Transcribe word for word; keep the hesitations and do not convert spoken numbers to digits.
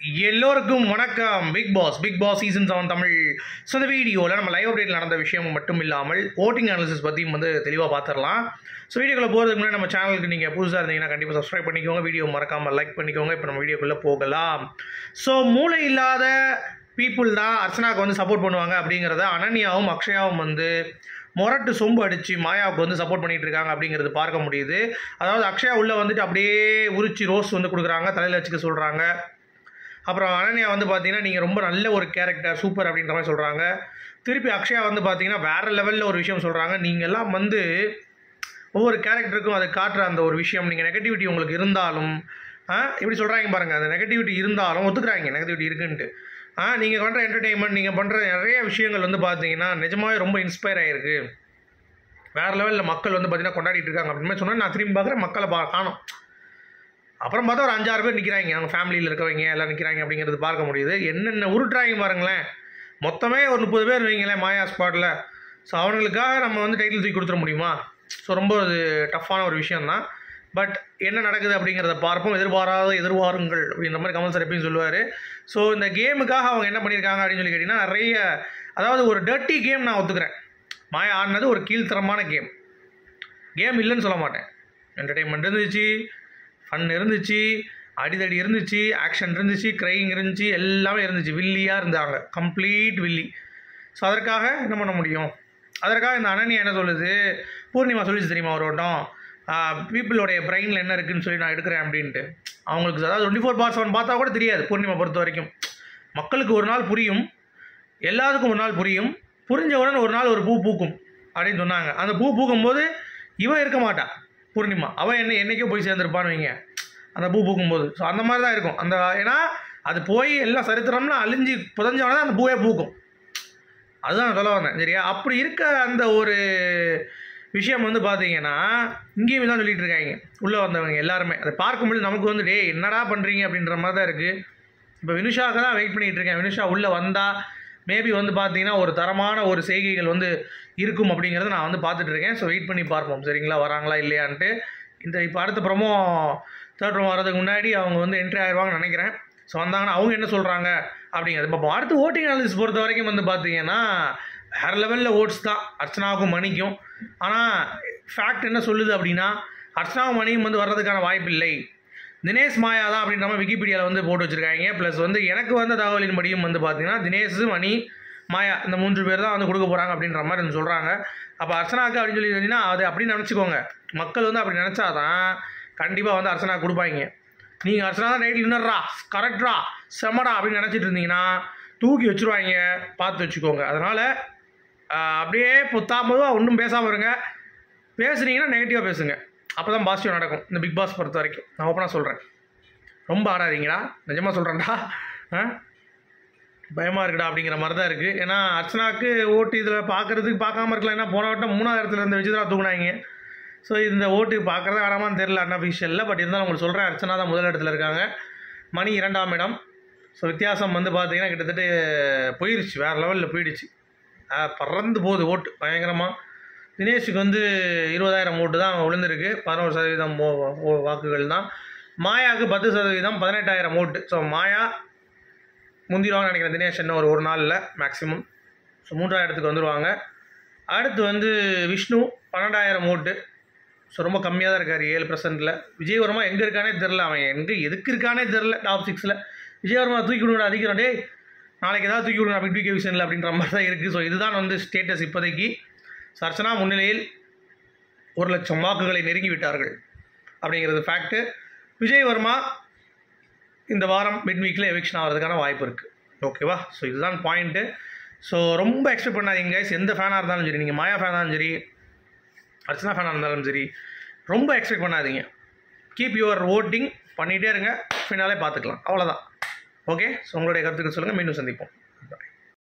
எல்லோருக்கும் வணக்கம். Bigg Boss Bigg Boss season seven Tamil. So இந்த வீடியோவில் நம்ம லைவ் அப்டேட்டில் நடந்த விஷயம் மட்டும் இல்லாமல் ஓட்டிங் அனாலிசிஸ் பற்றியும் வந்து தெளிவாக பார்த்துடலாம். ஸோ வீடியோக்குள்ளே போகிறதுக்கு முன்னாடி நம்ம சேனலுக்கு நீங்கள் புதுசாக இருந்தீங்கன்னா கண்டிப்பாக சப்ஸ்கிரைப் பண்ணிக்கோங்க, வீடியோ மறக்காமல் லைக் பண்ணிக்கோங்க. இப்போ நம்ம வீடியோக்குள்ளே போகலாம். ஸோ மூளை இல்லாத பீப்புள் தான் அர்ச்சனாவுக்கு வந்து சப்போர்ட் பண்ணுவாங்க அப்படிங்கிறத அனன்யாவும் அக்ஷயாவும் வந்து மொரட்டு சொம்பு அடித்து மாயாவுக்கு வந்து சப்போர்ட் பண்ணிகிட்டு இருக்காங்க அப்படிங்கிறது பார்க்க முடியுது. அதாவது அக்ஷயா உள்ளே வந்துட்டு அப்படியே உரிச்சி ரோஸ் வந்து கொடுக்குறாங்க, தலையில் வச்சுக்க சொல்கிறாங்க. அப்புறம் அனன்யா வந்து பார்த்தீங்கன்னா நீங்கள் ரொம்ப நல்ல ஒரு கேரக்டர் சூப்பர் அப்படின்ற மாதிரி சொல்கிறாங்க. திருப்பி அக்ஷயா வந்து பார்த்தீங்கன்னா வேறு லெவலில் ஒரு விஷயம் சொல்கிறாங்க. நீங்கள்லாம் வந்து ஒவ்வொரு கேரக்டருக்கும் அதை காட்டுற அந்த ஒரு விஷயம், நீங்கள் நெகட்டிவிட்டி உங்களுக்கு இருந்தாலும் இப்படி சொல்கிறாங்க பாருங்கள், அந்த நெகட்டிவிட்டி இருந்தாலும் ஒத்துக்கிறாங்க நெகட்டிவிட்டி இருக்குன்ட்டு. ஆ நீங்கள் பண்ணுற என்டர்டெயின்மெண்ட், நீங்கள் பண்ணுற நிறைய விஷயங்கள் வந்து பார்த்தீங்கன்னா நிஜமாகவே ரொம்ப இன்ஸ்பயர் ஆகிருக்கு. வேறு லெவலில் மக்கள் வந்து பார்த்தீங்கன்னா கொண்டாடிட்டு இருக்காங்க அப்படின்னு சொன்னால் நான் திரும்பி பார்க்குறேன், மக்களை பா காணும். அப்புறம் பார்த்தா ஒரு அஞ்சாறு பேர் நிற்கிறாங்க, அவங்க ஃபேமிலியில் இருக்கவங்க எல்லாம் நிற்கிறாங்க அப்படிங்கிறது பார்க்க முடியுது. என்னென்ன உருட்டுறாங்க பாருங்களேன். மொத்தமே ஒரு முப்பது பேர் வைங்களேன் மாயா ஸ்பாட்டில். ஸோ அவங்களுக்காக நம்ம வந்து டைட்டில் தூக்கி கொடுத்துட முடியுமா? ஸோ ரொம்ப ஒரு டஃப்பான ஒரு விஷயந்தான். பட் என்ன நடக்குது அப்படிங்கிறத பார்ப்போம். எதிர்பாராத எதிர்பாருங்கள் அப்படின்ற மாதிரி கமல் சார் எப்படின்னு சொல்லுவார். ஸோ இந்த கேமுக்காக அவங்க என்ன பண்ணியிருக்காங்க அப்படின்னு சொல்லி கேட்டிங்கன்னா நிறைய, அதாவது ஒரு டர்ட்டி கேம் நான் ஒத்துக்கிறேன். மாயா ஆடினது ஒரு கீழ்த்தரமான கேம். கேம் இல்லைன்னு சொல்ல மாட்டேன். என்டர்டெயின்மெண்ட் இருந்துச்சு, ஃபன் இருந்துச்சு, அடிதடி இருந்துச்சு, ஆக்ஷன் இருந்துச்சு, க்ரைங் இருந்துச்சு, எல்லாமே இருந்துச்சு. வில்லியாக இருந்தாங்க, கம்ப்ளீட் வில்லி. ஸோ அதற்காக என்ன பண்ண முடியும்? அதற்காக இந்த அனன்யா என்ன சொல்லுது, பூர்ணிமா சொல்லிச்சு தெரியுமா ஒரு வட்டம், பீப்புளோடைய பிரெயினில் என்ன இருக்குதுன்னு சொல்லி நான் எடுக்கிறேன் அப்படின்ட்டு. அவங்களுக்கு அதாவது டுவெண்ட்டி ஃபோர் பார் செவன் பார்த்தா கூட தெரியாது. பூர்ணிமா பொறுத்த வரைக்கும் மக்களுக்கு ஒரு நாள் புரியும், எல்லாத்துக்கும் ஒரு நாள் புரியும், புரிஞ்சவுடன் ஒரு நாள் ஒரு பூ பூக்கும் அப்படின்னு சொன்னாங்க. அந்த பூ பூக்கும்போது இவன் இருக்க மாட்டான் பூர்ணிமா, அவன் என்ன என்றைக்கோ போய் சேர்ந்துருப்பான்னு வைங்க அந்த பூ பூக்கும்போது. ஸோ அந்த மாதிரி தான் இருக்கும் அந்த, ஏன்னா அது போய் எல்லாம் சரித்திரம்லாம் அழிஞ்சு புதஞ்சவன தான் அந்த பூவே பூக்கும். அதுதான் நான் சொல்ல வந்தேன், சரியா? அப்படி இருக்க அந்த ஒரு விஷயம் வந்து பார்த்தீங்கன்னா இங்கேயுமே தான் சொல்லிகிட்டு இருக்காங்க உள்ளே வந்தவங்க எல்லாருமே. அதை பார்க்கும்போது நமக்கு வந்து டே என்னடா பண்ணுறீங்க அப்படின்ற மாதிரி தான் இருக்குது. இப்போ வினுஷாவுக்கு தான் வெயிட் பண்ணிகிட்டு இருக்கேன். வினுஷா உள்ளே வந்தால் மேபி வந்து பார்த்தீங்கன்னா ஒரு தரமான ஒரு செய்கைகள் வந்து இருக்கும் அப்படிங்கிறத நான் வந்து பார்த்துட்ருக்கேன். ஸோ வெயிட் பண்ணி பார்ப்போம், சரிங்களா, வராங்களா இல்லையான்ட்டு. இந்த இப்போ அடுத்த ப்ரோமோ தேர்ட் ப்ரோமோ வரதுக்கு முன்னாடி அவங்க வந்து என்ட்ரி ஆயிடுவாங்கன்னு நினைக்கிறேன். ஸோ வந்தாங்கன்னா அவங்க என்ன சொல்கிறாங்க அப்படிங்கிறது பார்ப்போம். அடுத்து ஓட்டிங் அனாலிசிஸ் பொறுத்த வரைக்கும் வந்து பார்த்தீங்கன்னா வேறு லெவலில் ஓட்ஸ் தான் அர்ச்சனாவுக்கும் மணிக்கும். ஆனால் ஃபேக்ட் என்ன சொல்லுது அப்படின்னா அர்ச்சனாவும் மணியும் வந்து வர்றதுக்கான வாய்ப்பு இல்லை, தினேஷ் மாயா தான் அப்படின்ற மாதிரி விக்கிபீடியாவில் வந்து போட்டு வச்சுருக்காங்க. ப்ளஸ் வந்து எனக்கு வந்த தகவலின் படியும் வந்து பார்த்தீங்கன்னா தினேஷ், மணி, மாயா இந்த மூன்று பேர் தான் வந்து கொடுக்க போகிறாங்க அப்படின்ற மாதிரி வந்து சொல்கிறாங்க. அப்போ அர்ச்சனாவுக்கு அப்படின்னு சொல்லி இருந்தீங்கன்னா அது அப்படின்னு நினச்சிக்கோங்க. மக்கள் வந்து அப்படி நினச்சாதான் கண்டிப்பாக வந்து அர்ச்சனா கொடுப்பாங்க. நீங்கள் அர்ச்சனா தான் டைட்டில் வின்னர்ரா, கரெக்டா, செமடா அப்படின்னு நினச்சிட்டு இருந்தீங்கன்னா தூக்கி வச்சுருவாங்க, பார்த்து வச்சுக்கோங்க. அதனால் அப்படியே புத்தாமதும் ஒன்றும் பேசாமல் இருங்க. பேசுனீங்கன்னா நெகட்டிவாக பேசுங்க, அப்போ தான் பாசிட்டிவ் நடக்கும். இந்த பிக் பாஸ் பொறுத்த வரைக்கும் நான் ஓப்பனாக சொல்கிறேன். ரொம்ப ஆடாதீங்கடா, நிஜமாக சொல்கிறேன்டா, ஆ பயமாக இருக்குடா அப்படிங்கிற மாதிரி தான் இருக்குது. ஏன்னா அர்ச்சனாவுக்கு ஓட்டு இதில் பார்க்குறதுக்கு பார்க்காம இருக்கலாம். ஏன்னா போன வட்டம் மூணாவது இடத்துல இருந்த விஜயதா தூக்குனாங்க. ஸோ இந்த ஓட்டு பார்க்குறதா வேணாமான்னு தெரில அன்அஃபிஷியலில். பட் இருந்தாலும் உங்களுக்கு சொல்கிறேன், அர்ச்சனா தான் முதல் இடத்துல இருக்காங்க, மணி இரண்டாம் இடம். ஸோ வித்தியாசம் வந்து பார்த்தீங்கன்னா கிட்டத்தட்ட போயிடுச்சு, வேறு லெவலில் போயிடுச்சு, பறந்து போகுது ஓட்டு பயங்கரமாக. தினேஷுக்கு வந்து இருபதாயிரம் ஓட்டு தான் விழுந்திருக்கு, பதினோரு சதவீதம் வாக்குகள் தான். மாயாவுக்கு பத்து சதவீதம், பதினெட்டாயிரம் ஓட்டு. ஸோ மாயா முந்திடுவாங்கன்னு நினைக்கிறேன், தினேஷ் இன்னும் ஒரு ஒரு நாளில் மேக்ஸிமம். ஸோ மூன்றாயிரம் இடத்துக்கு வந்துடுவாங்க. அடுத்து வந்து விஷ்ணு பன்னெண்டாயிரம் ஓட்டு. ஸோ ரொம்ப கம்மியாக தான் இருக்கார், ஏழு பர்சன்ட்டில். விஜயவர்மா எங்கே இருக்கானே தெரில, அவன் எங்கே எதுக்கு இருக்கானே தெரில டாப் சிக்ஸில். விஜயவர்மா தூக்கி விடுங்க அதிகம், டே நாளைக்கு ஏதாவது தூக்கி விடுங்க அப்படி டூ விஷனில் அப்படின்ற மாதிரி தான் இருக்குது. ஸோ இதுதான் வந்து ஸ்டேட்டஸ் இப்போதைக்கு. அர்ச்சனா முன்னிலையில் ஒரு லட்சம் வாக்குகளை நெருங்கி விட்டார்கள் அப்படிங்கிறது ஃபேக்ட்டு. விஜயவர்மா இந்த வாரம் மிட் வீக்கில் எவிக்ஷன் ஆகிறதுக்கான வாய்ப்பு இருக்குது, ஓகேவா? ஸோ இதுதான் பாயிண்ட்டு. ஸோ ரொம்ப எக்ஸ்பெக்ட் பண்ணாதீங்க கைஸ். எந்த ஃபேனாக இருந்தாலும் சரி, நீங்கள் மாயா ஃபேனாக இருந்தாலும் சரி, அர்ச்சனா ஃபேனாக இருந்தாலும் சரி, ரொம்ப எக்ஸ்பெக்ட் பண்ணாதீங்க. கீப் யுவர் ஓட்டிங் பண்ணிகிட்டே இருங்க, ஃபினாலே பார்த்துக்கலாம், அவ்வளோதான். ஓகே, ஸோ உங்களுடைய கருத்துக்கள் சொல்லுங்கள், மீண்டும் சந்திப்போம்.